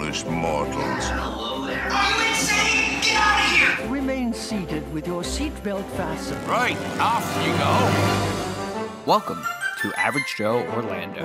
foolish mortals. Hello there. Are you insane? Get out of here! Remain seated with your seatbelt fastened. Right, off you go. Welcome to Average Joe Orlando.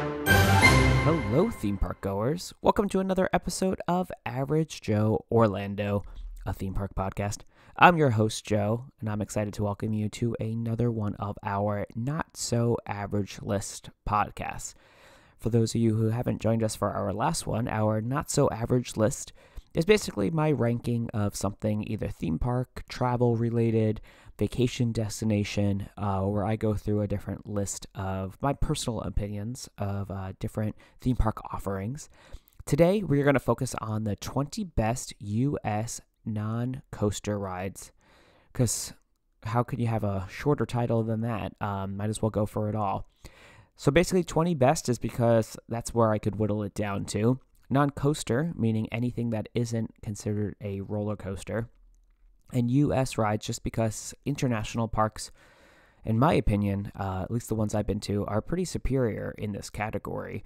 Hello, theme park goers. Welcome to another episode of Average Joe Orlando, a theme park podcast. I'm your host, Joe, and I'm excited to welcome you to another one of our Not So Average List podcasts. For those of you who haven't joined us for our last one, our Not So Average List is basically my ranking of something either theme park, travel related, vacation destination, where I go through a different list of my personal opinions of different theme park offerings. Today, we're going to focus on the 20 best U.S. non-coaster rides, because how could you have a shorter title than that? Might as well go for it all. So basically 20 best is because that's where I could whittle it down to. Non-coaster, meaning anything that isn't considered a roller coaster. And U.S. rides, just because international parks, in my opinion, at least the ones I've been to, are pretty superior in this category.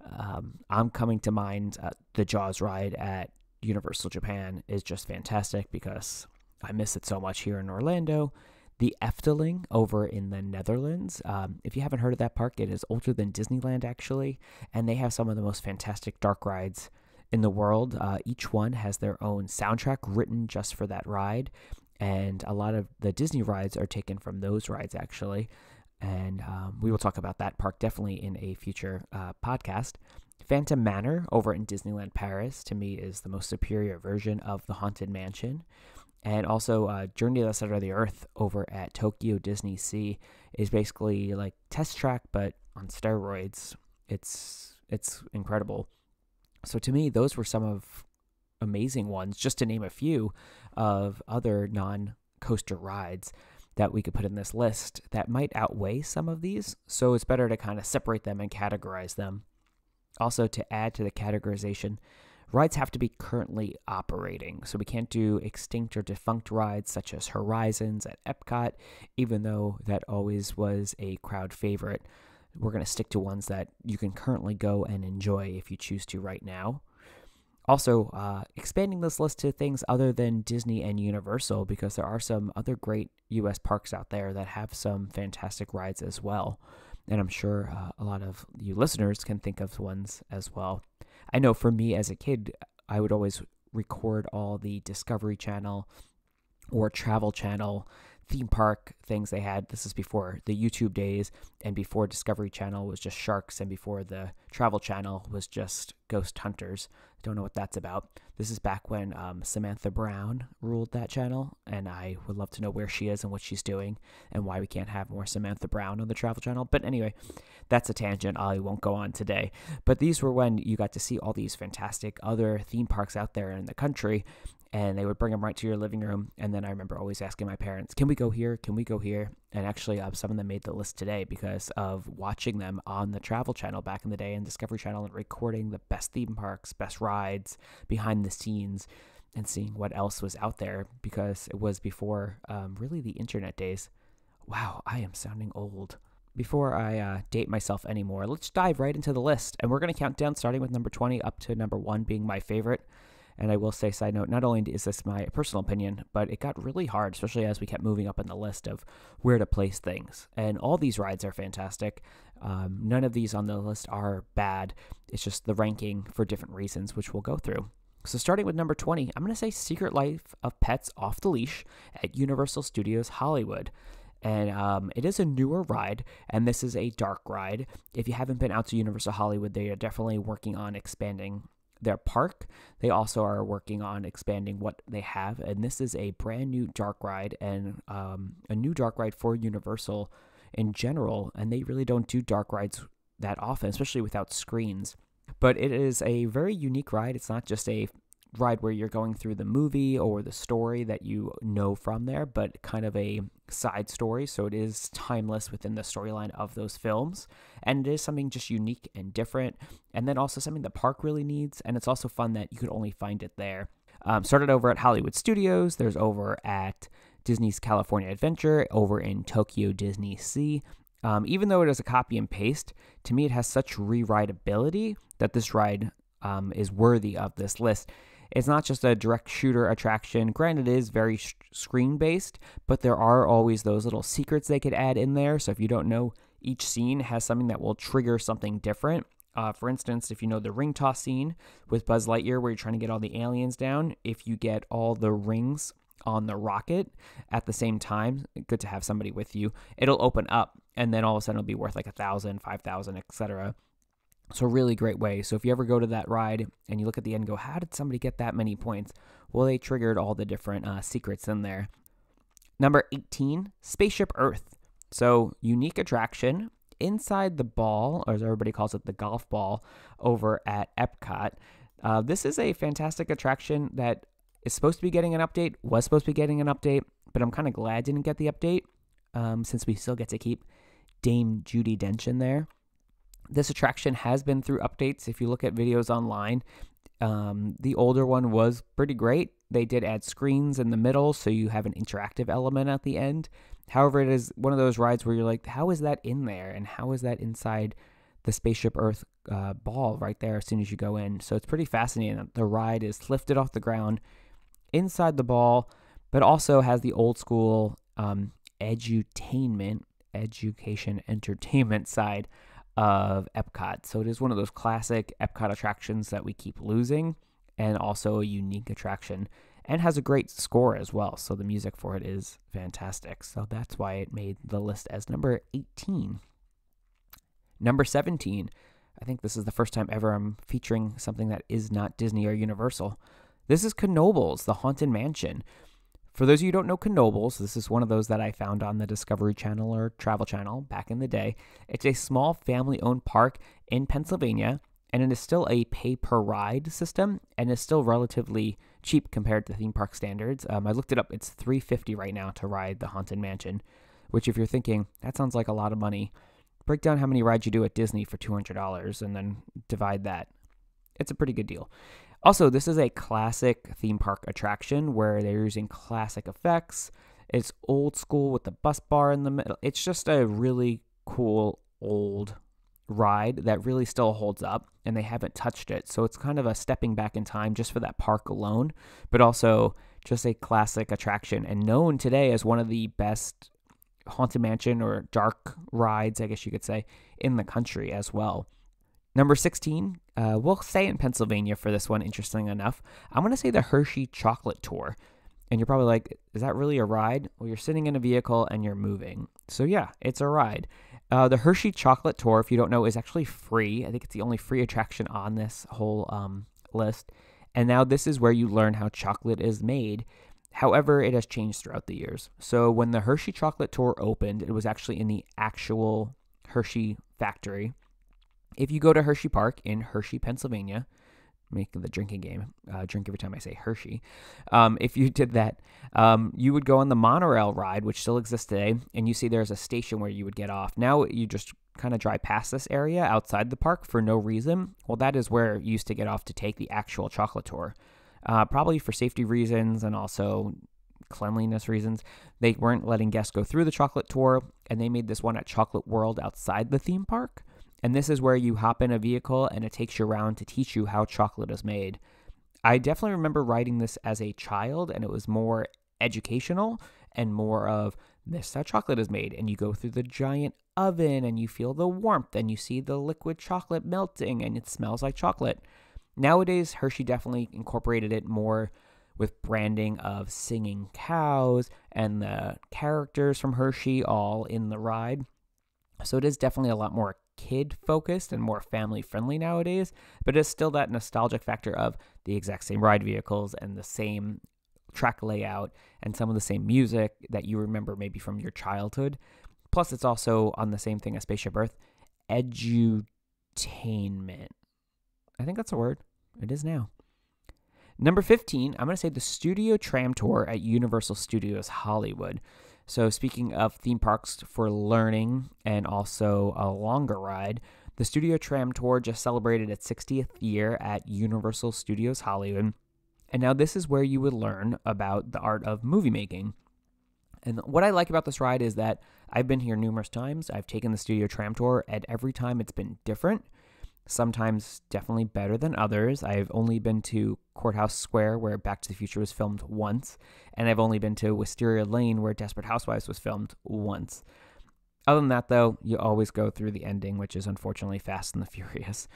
I'm coming to mind the Jaws ride at Universal Japan is just fantastic because I miss it so much here in Orlando. The Efteling over in the Netherlands. If you haven't heard of that park, it is older than Disneyland, actually, and they have some of the most fantastic dark rides in the world. Each one has their own soundtrack written just for that ride, and a lot of the Disney rides are taken from those rides, actually, and we will talk about that park definitely in a future podcast. Phantom Manor over in Disneyland Paris, to me, is the most superior version of the Haunted Mansion. And also, Journey to the Center of the Earth over at Tokyo Disney Sea is basically like Test Track, but on steroids. It's incredible. So to me, those were some of amazing ones, just to name a few of other non-coaster rides that we could put in this list that might outweigh some of these. So it's better to kind of separate them and categorize them. Also, to add to the categorization, rides have to be currently operating, so we can't do extinct or defunct rides such as Horizons at Epcot, even though that always was a crowd favorite. We're going to stick to ones that you can currently go and enjoy if you choose to right now. Also, expanding this list to things other than Disney and Universal, because there are some other great U.S. parks out there that have some fantastic rides as well. And I'm sure a lot of you listeners can think of ones as well. I know for me as a kid, I would always record all the Discovery Channel or Travel Channel theme park things they had. This is before the YouTube days and before Discovery Channel was just sharks and before the Travel Channel was just ghost hunters. Don't know what that's about. This is back when Samantha Brown ruled that channel, and I would love to know where she is and what she's doing and why we can't have more Samantha Brown on the Travel Channel. But anyway, that's a tangent I won't go on today. But these were when you got to see all these fantastic other theme parks out there in the country, and they would bring them right to your living room. And then I remember always asking my parents, can we go here? Can we go here? And actually, some of them made the list today because of watching them on the Travel Channel back in the day and Discovery Channel and recording the best theme parks, best rides, behind the scenes, and seeing what else was out there because it was before really the internet days. Wow, I am sounding old. Before I date myself anymore, let's dive right into the list. And we're going to count down starting with number 20 up to number 1 being my favorite. And I will say, side note, not only is this my personal opinion, but it got really hard, especially as we kept moving up in the list of where to place things. And all these rides are fantastic. None of these on the list are bad. It's just the ranking for different reasons, which we'll go through. So starting with number 20, I'm going to say Secret Life of Pets Off the Leash at Universal Studios Hollywood. And it is a newer ride, and this is a dark ride. If you haven't been out to Universal Hollywood, they are definitely working on expanding their park. They also are working on expanding what they have, and this is a brand new dark ride and a new dark ride for Universal in general, and they really don't do dark rides that often, especially without screens. But it is a very unique ride. It's not just a ride where you're going through the movie or the story that you know from there, but kind of a side story. So it is timeless within the storyline of those films. And it is something just unique and different. And then also something the park really needs. And it's also fun that you could only find it there. Started over at Hollywood Studios. There's over at Disney's California Adventure, over in Tokyo Disney Sea. Even though it is a copy and paste, to me it has such rewritability that this ride is worthy of this list. It's not just a direct shooter attraction. Granted, it is very screen-based, but there are always those little secrets they could add in there. So if you don't know, each scene has something that will trigger something different. For instance, if you know the ring toss scene with Buzz Lightyear where you're trying to get all the aliens down, if you get all the rings on the rocket at the same time, good to have somebody with you, it'll open up, and then all of a sudden it'll be worth like 1,000, 5,000, etc. So really great way. So if you ever go to that ride and you look at the end and go, how did somebody get that many points? Well, they triggered all the different secrets in there. Number 18, Spaceship Earth. So unique attraction inside the ball, or as everybody calls it, the golf ball over at Epcot. This is a fantastic attraction that is supposed to be getting an update, was supposed to be getting an update, but I'm kind of glad didn't get the update since we still get to keep Dame Judi Dench in there. This attraction has been through updates. If you look at videos online, the older one was pretty great. They did add screens in the middle, so you have an interactive element at the end. However, it is one of those rides where you're like, how is that in there? And how is that inside the Spaceship Earth ball right there as soon as you go in? So it's pretty fascinating. The ride is lifted off the ground inside the ball, but also has the old school edutainment, education, entertainment side of Epcot. So it is one of those classic Epcot attractions that we keep losing, and also a unique attraction, and has a great score as well. So the music for it is fantastic. So that's why it made the list as number 18. Number 17, I think this is the first time ever I'm featuring something that is not Disney or Universal. This is Knoebels, the Haunted Mansion. For those of you who don't know Knoebels, this is one of those that I found on the Discovery Channel or Travel Channel back in the day. It's a small family-owned park in Pennsylvania, and it is still a pay-per-ride system, and is still relatively cheap compared to theme park standards. I looked it up. It's $350 right now to ride the Haunted Mansion, which if you're thinking, that sounds like a lot of money, break down how many rides you do at Disney for $200 and then divide that. It's a pretty good deal. Also, this is a classic theme park attraction where they're using classic effects. It's old school with the bus bar in the middle. It's just a really cool old ride that really still holds up, and they haven't touched it. So it's kind of a stepping back in time just for that park alone, but also just a classic attraction and known today as one of the best Haunted Mansion or dark rides, I guess you could say, in the country as well. Number 16, we'll stay in Pennsylvania for this one, interesting enough. I'm going to say the Hershey Chocolate Tour. And you're probably like, is that really a ride? Well, you're sitting in a vehicle and you're moving. So yeah, it's a ride. The Hershey Chocolate Tour, if you don't know, is actually free. I think it's the only free attraction on this whole list. And now this is where you learn how chocolate is made. However, it has changed throughout the years. So when the Hershey Chocolate Tour opened, it was actually in the actual Hershey factory. If you go to Hershey Park in Hershey, Pennsylvania, making the drinking game, drink every time I say Hershey. If you did that, you would go on the monorail ride, which still exists today, and you see there's a station where you would get off. Now you just kind of drive past this area outside the park for no reason. Well, that is where you used to get off to take the actual chocolate tour. Probably for safety reasons and also cleanliness reasons. They weren't letting guests go through the chocolate tour, and they made this one at Chocolate World outside the theme park. And this is where you hop in a vehicle and it takes you around to teach you how chocolate is made. I definitely remember riding this as a child, and it was more educational and more of this is how chocolate is made. And you go through the giant oven and you feel the warmth and you see the liquid chocolate melting and it smells like chocolate. Nowadays, Hershey definitely incorporated it more with branding of singing cows and the characters from Hershey all in the ride. So it is definitely a lot more kid-focused and more family-friendly nowadays, but it's still that nostalgic factor of the exact same ride vehicles and the same track layout and some of the same music that you remember maybe from your childhood. Plus, it's also on the same thing as Spaceship Earth, edutainment. I think that's a word. It is now. Number 15, I'm going to say the Studio Tram Tour at Universal Studios Hollywood. So speaking of theme parks for learning and also a longer ride, the Studio Tram Tour just celebrated its 60th year at Universal Studios Hollywood. And now this is where you would learn about the art of movie making. And what I like about this ride is that I've been here numerous times. I've taken the Studio Tram Tour, and every time it's been different. Sometimes definitely better than others. I've only been to Courthouse Square, where Back to the Future was filmed once, and I've only been to Wisteria Lane, where Desperate Housewives was filmed once. Other than that, though, you always go through the ending, which is unfortunately Fast and the Furious.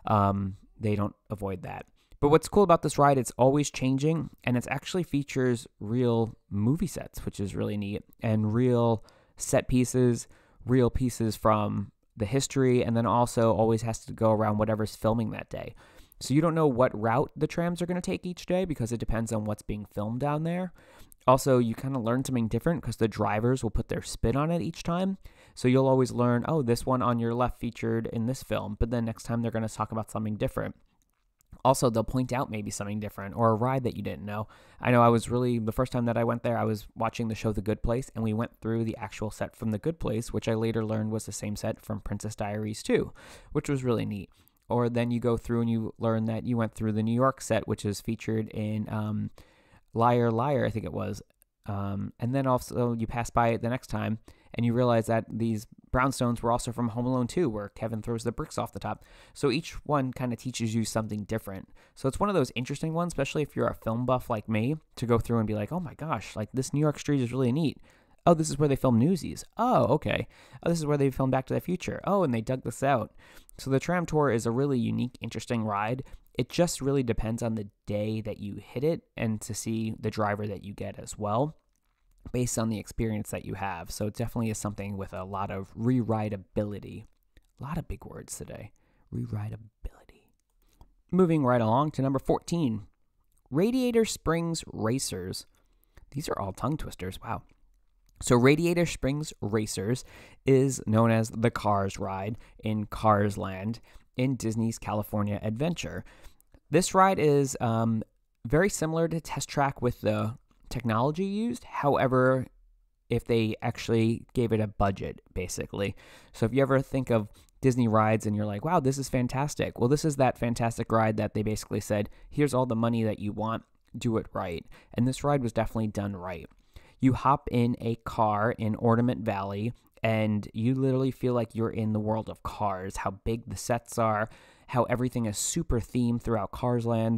They don't avoid that. But what's cool about this ride, it's always changing, and it actually features real movie sets, which is really neat, and real set pieces, real pieces from the history, and then also always has to go around whatever's filming that day. So you don't know what route the trams are going to take each day because it depends on what's being filmed down there. Also, you kind of learn something different because the drivers will put their spin on it each time. So you'll always learn, oh, this one on your left featured in this film, but then next time they're going to talk about something different. Also, they'll point out maybe something different or a ride that you didn't know. I know the first time that I went there, I was watching the show The Good Place, and we went through the actual set from The Good Place, which I later learned was the same set from Princess Diaries 2, which was really neat. Or then you go through and you learn that you went through the New York set, which is featured in Liar, Liar, I think it was. And then also you pass by it the next time and you realize that these brownstones were also from Home Alone 2, where Kevin throws the bricks off the top. So each one kind of teaches you something different. So it's one of those interesting ones, especially if you're a film buff like me, to go through and be like, oh my gosh, like this New York street is really neat. Oh, this is where they filmed Newsies. Oh, okay. Oh, this is where they filmed Back to the Future. Oh, and they dug this out. So the tram tour is a really unique, interesting ride. It just really depends on the day that you hit it and to see the driver that you get as well, based on the experience that you have. So it definitely is something with a lot of re-rideability. A lot of big words today. Re-rideability. Moving right along to number 14. Radiator Springs Racers. These are all tongue twisters. Wow. So Radiator Springs Racers is known as the Cars ride in Cars Land in Disney's California Adventure. This ride is very similar to Test Track with the technology used. However, if they actually gave it a budget, basically. So if you ever think of Disney rides and you're like, wow, this is fantastic. Well, this is that fantastic ride that they basically said, here's all the money that you want, do it right. And this ride was definitely done right. You hop in a car in Ornament Valley, and you literally feel like you're in the world of Cars, how big the sets are, how everything is super themed throughout Cars Land.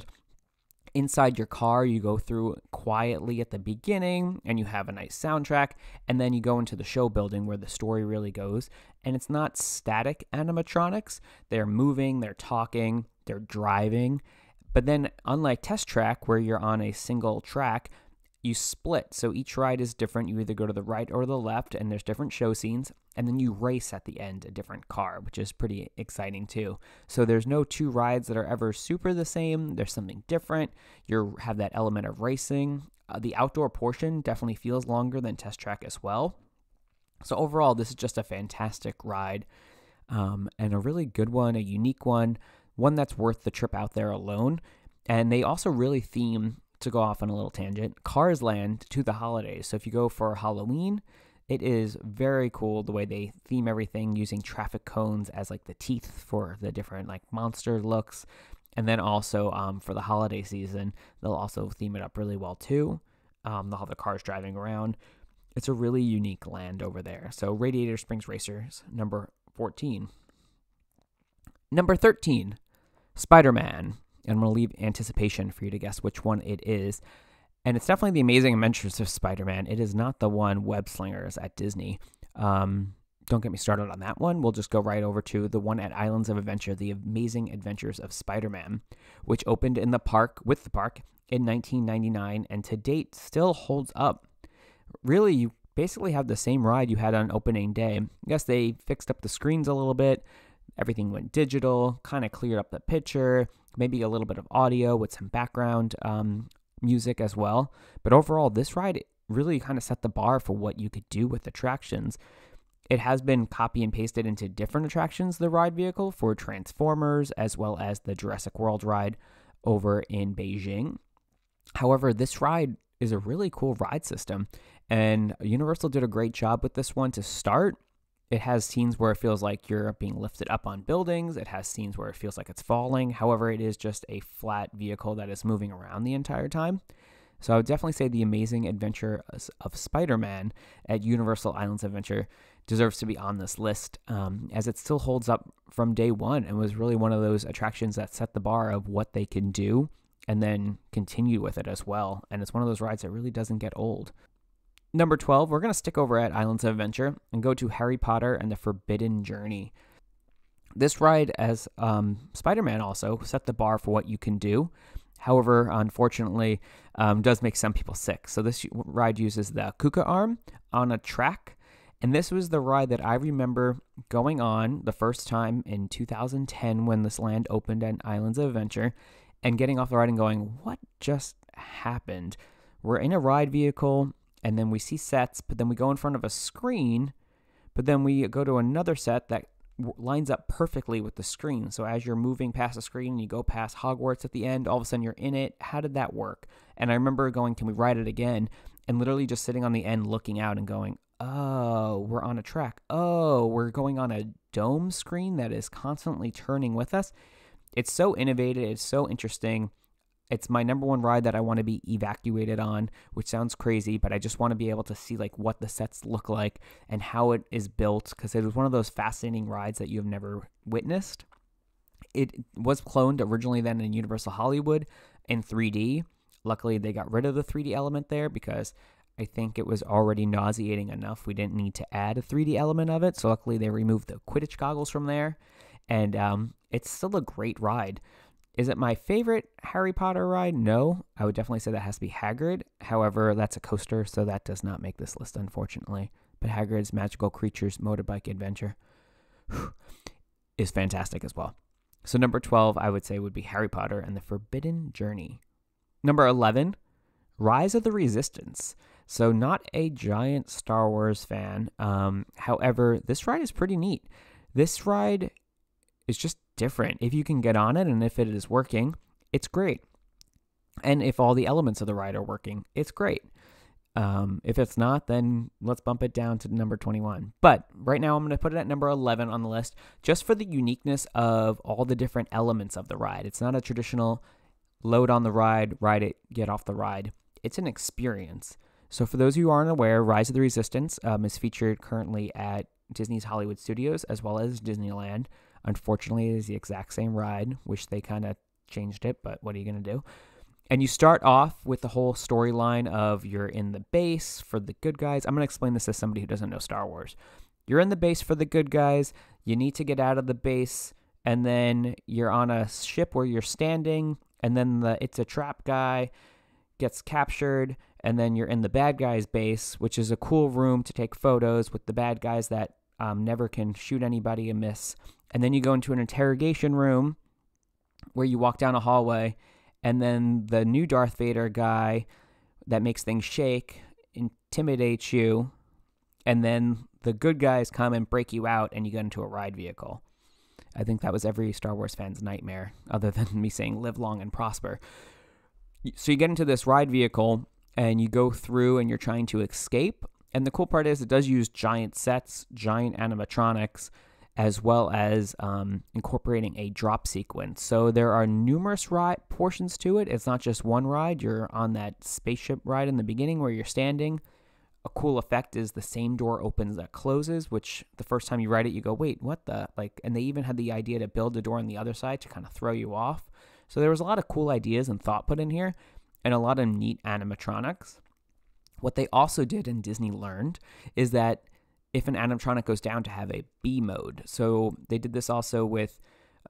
Inside your car, you go through quietly at the beginning, and you have a nice soundtrack, and then you go into the show building where the story really goes, and it's not static animatronics. They're moving, they're talking, they're driving, but then unlike Test Track, where you're on a single track, you split. So each ride is different. You either go to the right or the left, and there's different show scenes, and then you race at the end a different car, which is pretty exciting too. So there's no two rides that are ever super the same. There's something different. You have that element of racing. The outdoor portion definitely feels longer than Test Track as well. So overall, this is just a fantastic ride, and a really good one, a unique one that's worth the trip out there alone. And they also really theme, to go off on a little tangent, Cars Land to the holidays. So if you go for Halloween, it is very cool the way they theme everything using traffic cones as like the teeth for the different like monster looks. And then also for the holiday season, they'll also theme it up really well too. They'll have the cars driving around. It's a really unique land over there. So Radiator Springs Racers, number 14. Number 13, Spider-Man. And I'm going to leave anticipation for you to guess which one it is. And it's definitely the Amazing Adventures of Spider-Man. It is not the one Web Slingers at Disney. Don't get me started on that one. We'll just go right over to the one at Islands of Adventure, The Amazing Adventures of Spider-Man, which opened in the park in 1999 and to date still holds up. Really, you basically have the same ride you had on opening day. Yes, they fixed up the screens a little bit. Everything went digital, kind of cleared up the picture, maybe a little bit of audio with some background music as well. But overall, this ride really kind of set the bar for what you could do with attractions. It has been copy and pasted into different attractions, the ride vehicle, for Transformers, as well as the Jurassic World ride over in Beijing. However, this ride is a really cool ride system, and Universal did a great job with this one to start. It has scenes where it feels like you're being lifted up on buildings. It has scenes where it feels like it's falling. However, it is just a flat vehicle that is moving around the entire time. So I would definitely say The Amazing Adventure of Spider-Man at Universal Islands Adventure deserves to be on this list, as it still holds up from day one and was really one of those attractions that set the bar of what they can do and then continue with it as well. And it's one of those rides that really doesn't get old. Number 12, we're going to stick over at Islands of Adventure and go to Harry Potter and the Forbidden Journey. This ride, as Spider-Man also, set the bar for what you can do. However, unfortunately, does make some people sick. So this ride uses the Kuka arm on a track. And this was the ride that I remember going on the first time in 2010 when this land opened at Islands of Adventure and getting off the ride and going, what just happened? We're in a ride vehicle and then we see sets, but then we go in front of a screen, but then we go to another set that lines up perfectly with the screen. So as you're moving past the screen and you go past Hogwarts at the end, all of a sudden you're in it. How did that work? And I remember going, can we ride it again? And literally just sitting on the end looking out and going, oh, we're on a track. Oh, we're going on a dome screen that is constantly turning with us. It's so innovative. It's so interesting. It's my number one ride that I want to be evacuated on, which sounds crazy, but I just want to be able to see like what the sets look like and how it is built, because it was one of those fascinating rides that you have never witnessed. It was cloned originally then in Universal Hollywood in 3D. Luckily, they got rid of the 3D element there because I think it was already nauseating enough. We didn't need to add a 3D element of it. So luckily, they removed the Quidditch goggles from there. And it's still a great ride. Is it my favorite Harry Potter ride? No. I would definitely say that has to be Hagrid. However, that's a coaster, so that does not make this list, unfortunately. But Hagrid's Magical Creatures Motorbike Adventure is fantastic as well. So number 12, I would say, would be Harry Potter and the Forbidden Journey. Number 11, Rise of the Resistance. So not a giant Star Wars fan. However, this ride is pretty neat. This ride is just different. If you can get on it and if it is working, it's great. And if all the elements of the ride are working, it's great. If it's not, then let's bump it down to number 21. But right now I'm going to put it at number 11 on the list just for the uniqueness of all the different elements of the ride. It's not a traditional load on the ride it, get off the ride. It's an experience. So for those of you who aren't aware, Rise of the Resistance is featured currently at Disney's Hollywood Studios as well as Disneyland. Unfortunately, it is the exact same ride. Wish they kind of changed it, but what are you going to do? And you start off with the whole storyline of you're in the base for the good guys. I'm going to explain this as somebody who doesn't know Star Wars. You're in the base for the good guys. You need to get out of the base, and then you're on a ship where you're standing, and then it's a trap guy gets captured, and then you're in the bad guy's base, which is a cool room to take photos with the bad guys that never can shoot anybody and miss. And then you go into an interrogation room where you walk down a hallway, and then the new Darth Vader guy that makes things shake intimidates you, and then the good guys come and break you out, and you get into a ride vehicle. I think that was every Star Wars fan's nightmare, other than me saying live long and prosper. So you get into this ride vehicle, and you go through, and you're trying to escape. And the cool part is it does use giant sets, giant animatronics, as well as incorporating a drop sequence. So there are numerous ride portions to it. It's not just one ride. You're on that spaceship ride in the beginning where you're standing. A cool effect is the same door opens that closes, which the first time you ride it, you go, wait, what the? And they even had the idea to build a door on the other side to kind of throw you off. So there was a lot of cool ideas and thought put in here and a lot of neat animatronics. What they also did and Disney learned is that if an animatronic goes down, to have a B mode. So they did this also with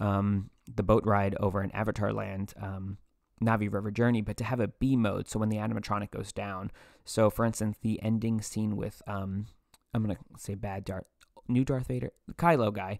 the boat ride over in Avatar Land, Navi River Journey, but to have a B mode. So when the animatronic goes down. So for instance, the ending scene with, I'm going to say new Darth Vader, the Kylo guy.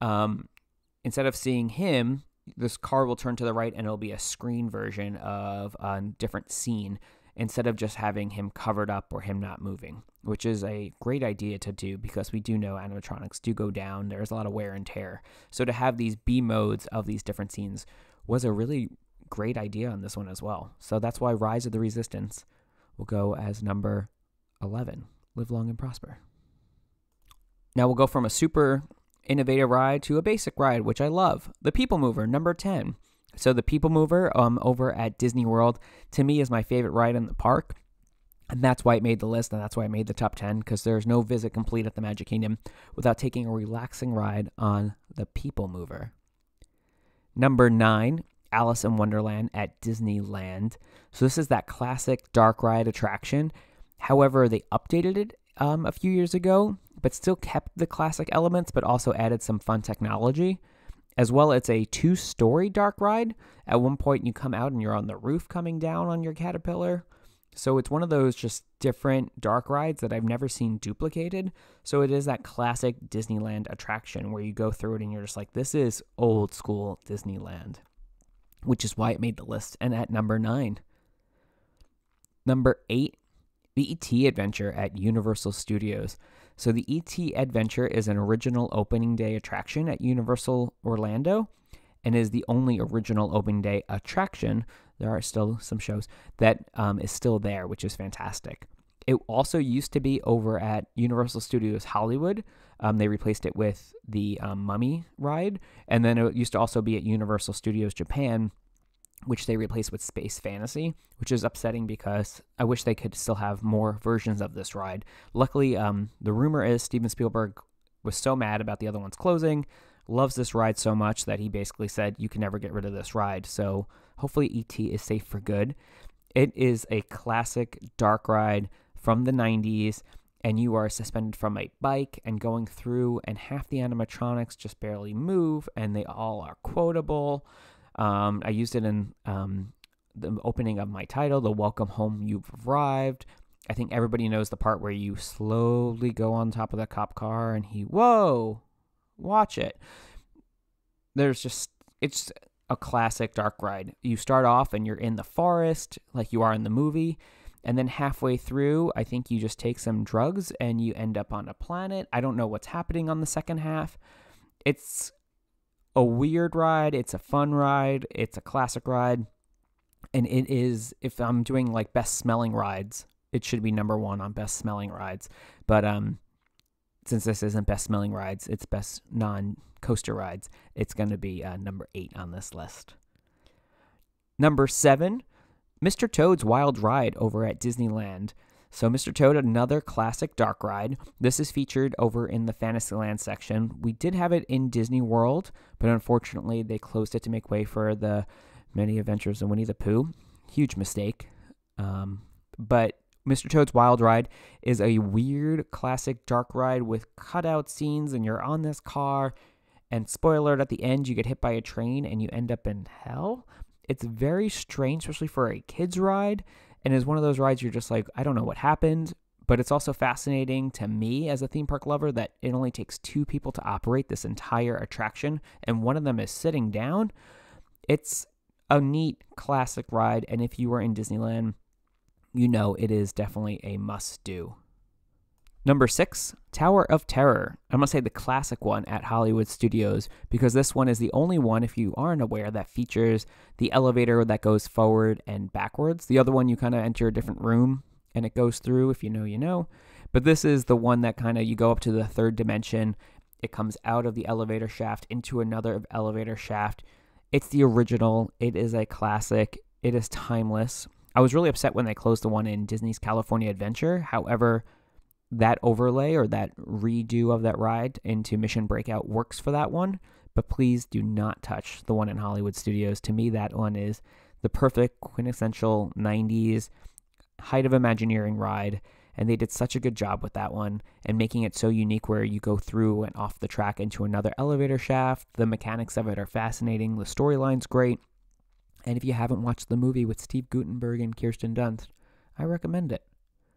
Instead of seeing him, this car will turn to the right and it'll be a screen version of a different scene, instead of just having him covered up or him not moving, which is a great idea to do because we do know animatronics do go down. There's a lot of wear and tear. So to have these B modes of these different scenes was a really great idea on this one as well. So that's why Rise of the Resistance will go as number 11. Live long and prosper. Now we'll go from a super innovative ride to a basic ride, which I love. The People Mover, number 10. So the People Mover over at Disney World, to me, is my favorite ride in the park. And that's why it made the list, and that's why it made the top 10, because there's no visit complete at the Magic Kingdom without taking a relaxing ride on the People Mover. Number 9, Alice in Wonderland at Disneyland. So this is that classic dark ride attraction. However, they updated it a few years ago, but still kept the classic elements, but also added some fun technology. As well, it's a 2-story dark ride. At one point, you come out and you're on the roof coming down on your Caterpillar. So it's one of those just different dark rides that I've never seen duplicated. So it is that classic Disneyland attraction where you go through it and you're just like, this is old school Disneyland, which is why it made the list. And at number 9. Number 8, the E.T. Adventure at Universal Studios. So the E.T. Adventure is an original opening day attraction at Universal Orlando and is the only original opening day attraction. There are still some shows that is still there, which is fantastic. It also used to be over at Universal Studios Hollywood. They replaced it with the Mummy ride. And then it used to also be at Universal Studios Japan, which they replaced with Space Fantasy, which is upsetting because I wish they could still have more versions of this ride. Luckily, the rumor is Steven Spielberg was so mad about the other ones closing, loves this ride so much that he basically said, you can never get rid of this ride. So hopefully E.T. is safe for good. It is a classic dark ride from the 90s, and you are suspended from a bike and going through, and half the animatronics just barely move, and they all are quotable. I used it in the opening of my title, the Welcome Home You've Arrived. I think everybody knows the part where you slowly go on top of the cop car and whoa, watch it. It's a classic dark ride. You start off and you're in the forest like you are in the movie. And then halfway through, I think you just take some drugs and you end up on a planet. I don't know what's happening on the second half. It's a weird ride. It's a fun ride. It's a classic ride. And it is, if I'm doing like best smelling rides, it should be number 1 on best smelling rides. But since this isn't best smelling rides, it's best non-coaster rides, it's going to be number 8 on this list. Number 7, Mr. Toad's Wild Ride over at Disneyland. So Mr. Toad, another classic dark ride. This is featured over in the Fantasyland section. We did have it in Disney World, but unfortunately they closed it to make way for the Many Adventures of Winnie the Pooh. Huge mistake. But Mr. Toad's Wild Ride is a weird classic dark ride with cutout scenes, and you're on this car, and spoiler alert, at the end you get hit by a train and you end up in hell. It's very strange, especially for a kid's ride, and is one of those rides you're just like, I don't know what happened, but it's also fascinating to me as a theme park lover that it only takes 2 people to operate this entire attraction, and one of them is sitting down. It's a neat classic ride, and if you are in Disneyland, you know it is definitely a must-do. Number 6, Tower of Terror. I'm going to say the classic one at Hollywood Studios because this one is the only one, if you aren't aware, that features the elevator that goes forward and backwards. The other one, you kind of enter a different room and it goes through. If you know, you know. But this is the one that kind of, you go up to the 3rd dimension. It comes out of the elevator shaft into another elevator shaft. It's the original. It is a classic. It is timeless. I was really upset when they closed the one in Disney's California Adventure. However, that overlay or that redo of that ride into Mission Breakout works for that one. But please do not touch the one in Hollywood Studios. To me, that one is the perfect quintessential 90s height of Imagineering ride. And they did such a good job with that one and making it so unique where you go through and off the track into another elevator shaft. The mechanics of it are fascinating. The storyline's great. And if you haven't watched the movie with Steve Guttenberg and Kirsten Dunst, I recommend it.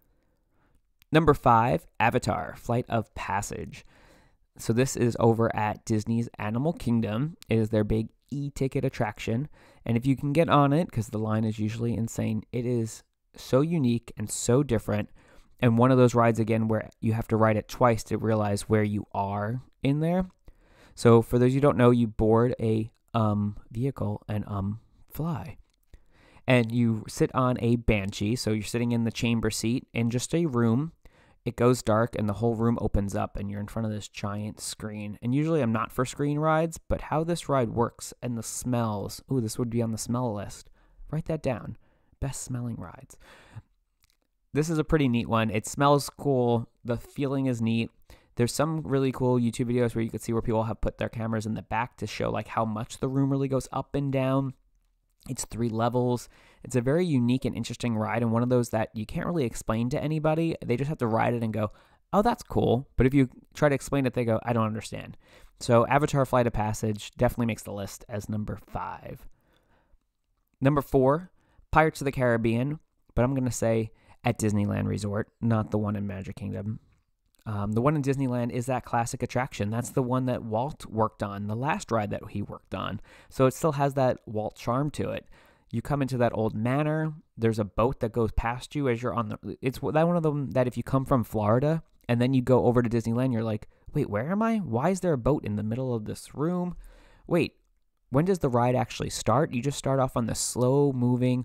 Number 5, Avatar, Flight of Passage. So this is over at Disney's Animal Kingdom. It is their big e-ticket attraction. And if you can get on it, because the line is usually insane, it is so unique and so different. And one of those rides, again, where you have to ride it twice to realize where you are in there. So for those who don't know, you board a vehicle and fly. And you sit on a Banshee. So you're sitting in the chamber seat in just a room. it goes dark and the whole room opens up and you're in front of this giant screen. And usually I'm not for screen rides, but how this ride works and the smells. Ooh, this would be on the smell list. Write that down. Best smelling rides. This is a pretty neat one. It smells cool. The feeling is neat. There's some really cool YouTube videos where you can see where people have put their cameras in the back to show like how much the room really goes up and down. It's 3 levels. It's a very unique and interesting ride, and one of those that you can't really explain to anybody. They just have to ride it and go, oh, that's cool. But if you try to explain it, they go, I don't understand. So Avatar Flight of Passage definitely makes the list as number 5. Number 4, Pirates of the Caribbean, but I'm going to say at Disneyland Resort, not the one in Magic Kingdom. The one in Disneyland is that classic attraction. That's the one that Walt worked on, the last ride that he worked on. So it still has that Walt charm to it. You come into that old manor. There's a boat that goes past you as you're on the... It's that one of them that if you come from Florida and then you go over to Disneyland, you're like, wait, where am I? Why is there a boat in the middle of this room? Wait, when does the ride actually start? You just start off on the slow-moving,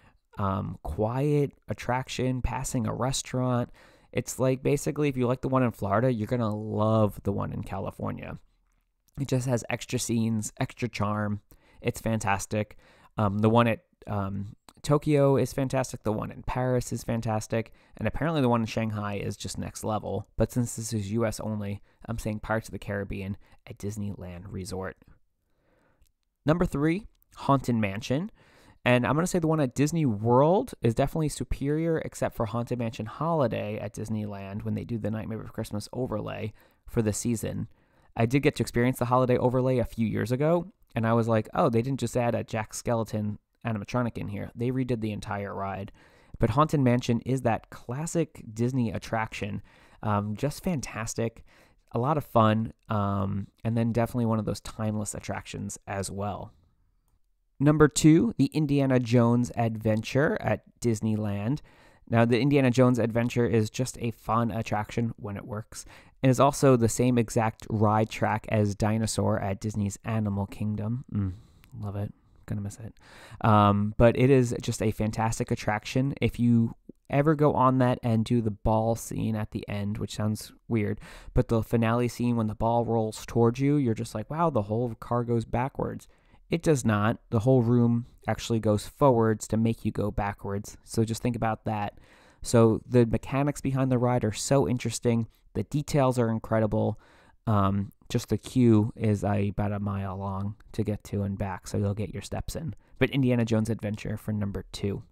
quiet attraction, passing a restaurant. It's like basically if you like the one in Florida, you're going to love the one in California. It just has extra scenes, extra charm. It's fantastic. The one at Tokyo is fantastic. The one in Paris is fantastic. And apparently the one in Shanghai is just next level. But since this is US only, I'm saying Pirates of the Caribbean at Disneyland Resort. Number 3, Haunted Mansion. And I'm going to say the one at Disney World is definitely superior, except for Haunted Mansion Holiday at Disneyland when they do the Nightmare Before Christmas overlay for the season. I did get to experience the holiday overlay a few years ago, and I was like, oh, they didn't just add a Jack Skellington animatronic in here. They redid the entire ride. But Haunted Mansion is that classic Disney attraction. Just fantastic. A lot of fun. And then definitely one of those timeless attractions as well. Number 2, the Indiana Jones Adventure at Disneyland. Now, the Indiana Jones Adventure is just a fun attraction when it works. It is also the same exact ride track as Dinosaur at Disney's Animal Kingdom. Love it. Gonna miss it. But it is just a fantastic attraction. If you ever go on that and do the ball scene at the end, which sounds weird, but the finale scene when the ball rolls towards you, you're just like, wow, the whole car goes backwards. It does not. The whole room actually goes forwards to make you go backwards. So just think about that. So the mechanics behind the ride are so interesting. The details are incredible. Just the queue is about a mile long to get to and back, so you'll get your steps in. But Indiana Jones Adventure for number 2.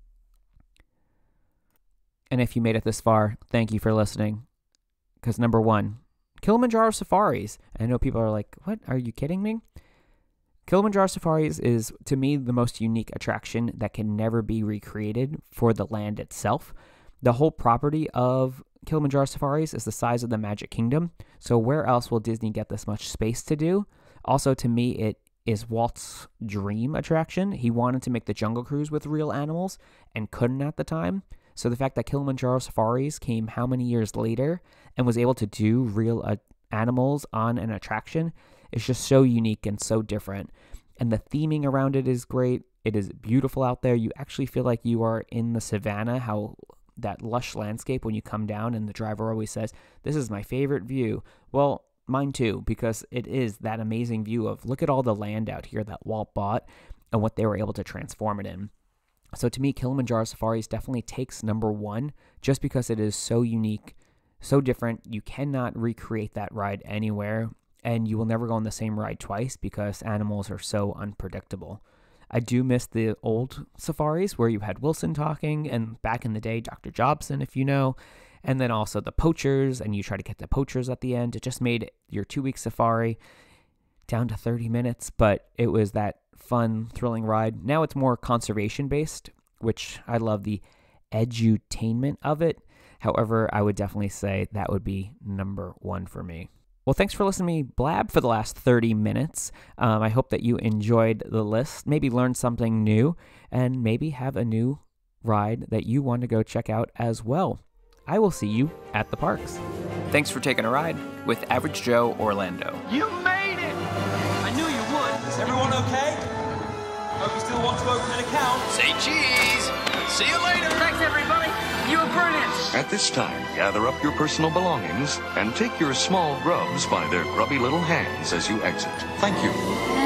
And if you made it this far, thank you for listening. Because number 1, Kilimanjaro Safaris. I know people are like, what? Are you kidding me? Kilimanjaro Safaris is, to me, the most unique attraction that can never be recreated for the land itself. The whole property of Kilimanjaro Safaris is the size of the Magic Kingdom, so where else will Disney get this much space to do? Also, to me, it is Walt's dream attraction. He wanted to make the Jungle Cruise with real animals and couldn't at the time. So the fact that Kilimanjaro Safaris came how many years later and was able to do real animals on an attraction is just so unique and so different. And the theming around it is great. It is beautiful out there. You actually feel like you are in the savannah, how that lush landscape when you come down, and the driver always says, this is my favorite view. Well, mine too, because it is that amazing view of look at all the land out here that Walt bought and what they were able to transform it in. So to me, Kilimanjaro Safaris definitely takes number 1 just because it is so unique, so different. You cannot recreate that ride anywhere, and you will never go on the same ride twice because animals are so unpredictable. I do miss the old safaris where you had Wilson talking, and back in the day, Dr. Jobson, if you know, and then also the poachers, and you try to get the poachers at the end. It just made your 2-week safari down to 30 minutes, but it was that fun, thrilling ride. Now it's more conservation-based, which I love the edutainment of it. However, I would definitely say that would be number 1 for me. Well, thanks for listening to me blab for the last 30 minutes. I hope that you enjoyed the list, maybe learned something new, and maybe have a new ride that you want to go check out as well. I will see you at the parks. Thanks for taking a ride with Average Joe Orlando. You made it! I knew you would. Is everyone okay? Hope you still want to open an account. Say cheese! See you later! Thanks, everybody. You were brilliant. At this time, gather up your personal belongings and take your small grubs by their grubby little hands as you exit. Thank you.